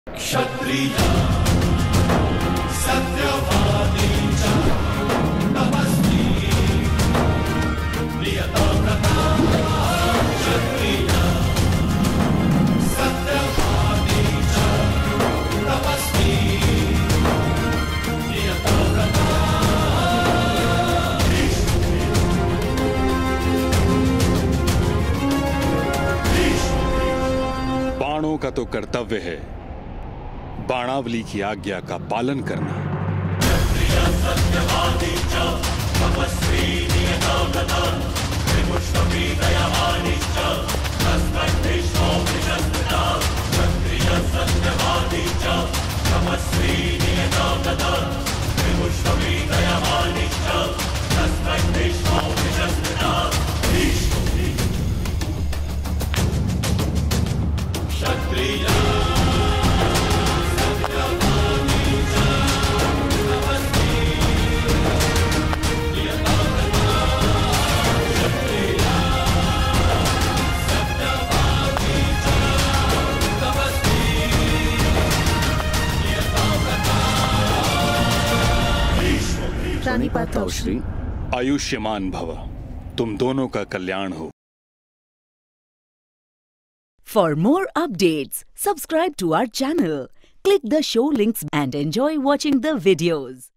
क्षत्रिय सत्यवादी च तपस्वी नियतव्रता क्षत्रिय सत्यवादी च तपस्वी नियतव्रता। बाणों का तो कर्तव्य है बाणावली की आज्ञा का पालन करना। क्षत्रिय सत्यवादी च तपस्वी नियतव्रता त्रिपुष्पी दयावानी च तस्मैष्ठो विशस्मृता। क्षत्रिय सत्यवादी च तपस्वी नियतव्रता त्रिपुष्पी दयावानी च तस्मैष्ठो विशस्मृता। क्षत्रिय रानीपात श्री आयुष्यमान भव, तुम दोनों का कल्याण हो। For more updates, subscribe to our channel, click the show links and enjoy watching the videos.